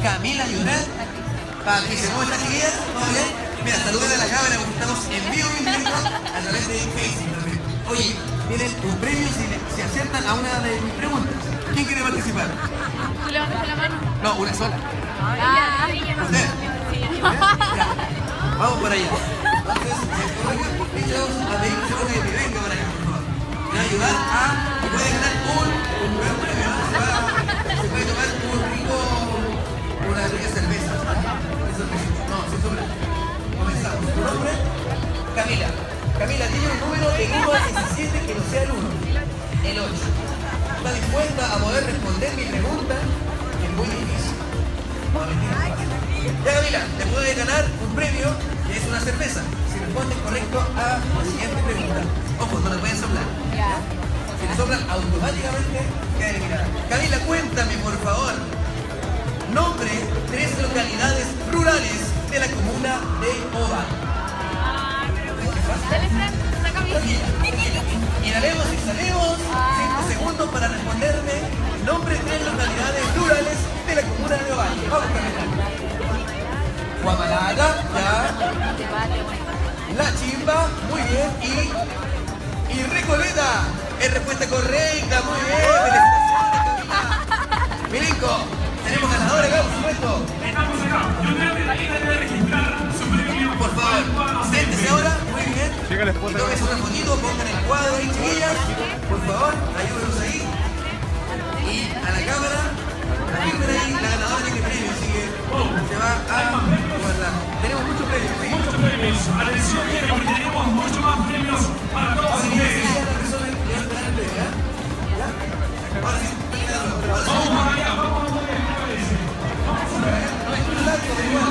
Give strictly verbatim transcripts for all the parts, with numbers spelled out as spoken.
Camila Lloret. Patricia, ¿cómo estás, chiquilla? ¿Todo bien? Mira, saluden a la cámara porque estamos en vivo y en directo a través de Facebook. Oye, tienen un premio si, si aciertan a una de mis preguntas. ¿Quién quiere participar? ¿Tú levantaste la mano? No, una sola. Ah, ¿Usted? Ya. Vamos para allá. Entonces, ellos a pedir que venga para acá, por favor. Me va a ayudar a... Y puede ganar un, un buen premio. Se, va, se puede tomar un rico... una rica cerveza. No, sin sobra. Comenzamos. ¿Tu nombre? Camila. Camila, tiene un número del uno al diecisiete que no sea el uno. El ocho. ¿Está dispuesta a poder responder mi pregunta? Que es muy difícil. No, mentira. Ya, Camila, te puede ganar un premio que es una cerveza si respondes correcto a la siguiente pregunta. Ojo, no le pueden soplar. Ya. Si le soplan, automáticamente queda eliminada. Camila, cuéntame, por favor. Nombre tres localidades rurales de la comuna de Ovalle. Dale, Fran, sácame. Inhalemos, exhalemos. Cinco segundos para responderme. Nombre tres localidades rurales de la comuna de Ovalle. Vamos, Camila. Guamalala, ya. La Chimba, muy bien. Y, y Recoleta, es respuesta correcta, muy bien. Felicitaciones, Camila. Milinko, tenemos ganador acá, por supuesto. Estamos acá. Yo creo que ahí debe registrar su premio. Por favor, siéntese ahora, muy bien. Tómese una fotito, pongan el cuadro ahí, chiquillas. Por favor, ayúdenos ahí. Y a la cámara, firmen ahí la ganadora de este premio, así que se va a guardar. Tenemos muchos premios, ¿sí? Muchos premios. Atención, gente, porque tenemos muchos más premios para todos Ahora sí, ustedes. ya la persona le va a dar el premio, ¿ya? ¿Ya? Ahora sí, ahora sí. Vamos para allá, vamos a ver, ¿qué parece? Vamos a ver. No es muy largo, pero igual.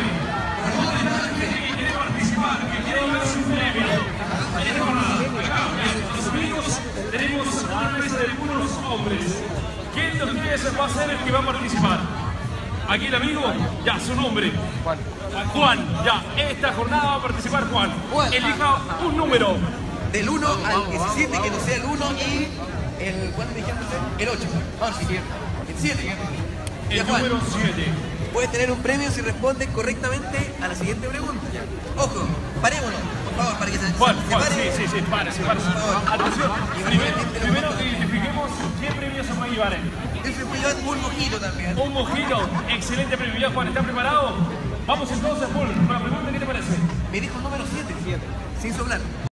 Que quiere participar, que quiere llevarse un premio. Tenemos acá, los amigos, tenemos una mesa de puros hombres. ¿Quién de ustedes va a ser el que va a participar? Aquí el amigo, ya, su nombre. Juan. Juan, ya, esta jornada va a participar Juan. Juan. Elija un número. Del uno al diecisiete, que no sea el uno y el... ¿Cuánto dijeron ustedes? El ocho. Ahora sí. El siete. El número siete. Puedes tener un premio si respondes correctamente a la siguiente pregunta. Ojo, parémonos, por favor, para que se, Juan, se Juan, pare. sí, sí, sí, párese, párese. Por favor. Atención, Y primero, recuerden que primero tenemos- identifiquemos qué premio se va a llevar. Él se puede llevar un mojito también. Un mojito, excelente premio. Ya, Juan, ¿está preparado? Vamos entonces, Paul, con la pregunta, ¿qué te parece? Me dijo el número siete. Sin soplar.